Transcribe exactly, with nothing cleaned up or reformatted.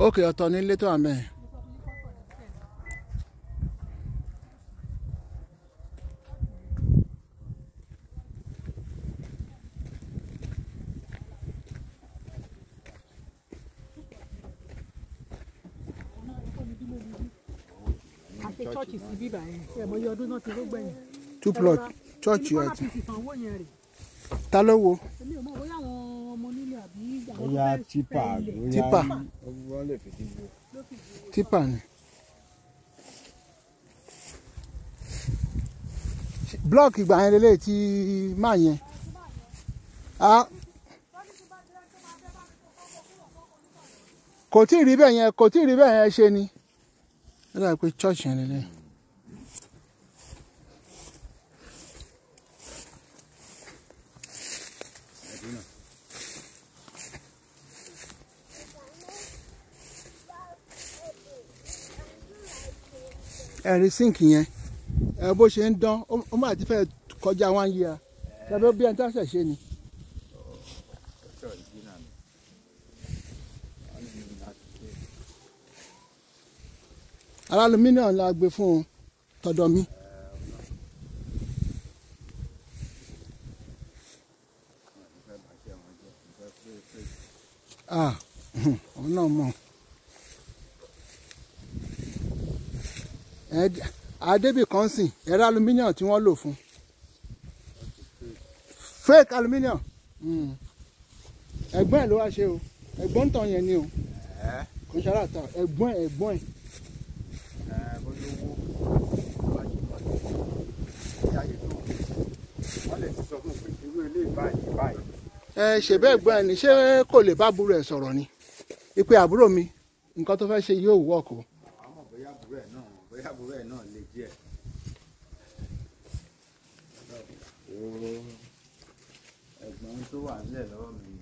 ókè ọ̀tọ̀ ní ilé tó wà mẹ́ẹ̀. Church sí bíbá yẹn ẹ mọ iye ọdún náà ti ló gbẹ̀yìn. two plot church yẹn ti. ìsanwó yẹn rè. Ta ló wo. èmi ò mọ̀ bóyá àwọn ọmọ nílé àbí àwọn tó bóyá fẹ́ tipa fẹ́ ilẹ̀. Tipa. wọ́n lè fi dìbò. Tipa ni. Blọọkì ìgbà yẹn lélẹ̀ tí máa yẹn. Kò tí ì rí bẹ́ẹ̀ yẹn kò tí ì rí bẹ́ẹ̀ yẹn ṣe ni. Ó dà pé church yẹn lélẹ̀. Ẹ̀rí sínkì yẹn ẹ bó ṣe ń dán ó máa ti fẹ́ kọjá one year ṣàbẹ́ bí ẹni tó ṣẹ̀ ṣe ni. Alálùmíníọ̀mù la gbé fún un tọ̀dọ̀ mi. Ah, òun náà mọ̀. Adébì kan sìn ẹ̀rọ aluminium tí wọ́n lò fún fake aluminium ẹ̀gbọ́n ẹ̀ ló wá ṣe o ẹ̀gbọ́n tán yẹn ni o kò ṣe aláta ẹ̀gbọ́n ẹ̀ ẹ̀gbọ́n ẹ̀. ẹ ṣe bẹ́ẹ̀ gbọ́n ẹ̀ ní ṣé kò lè bá àbúrò ẹ̀ sọ̀rọ̀ ni ìpè àbúrò mi nǹkan tó fẹ́ ṣe yóò wọ́ọ̀kù. bóyá àbúrò ẹ̀ náà bóyá àbúrò ẹ̀ náà lè díẹ̀. ẹ̀gbọ́n tó wà nílẹ̀ lọ́wọ́ mi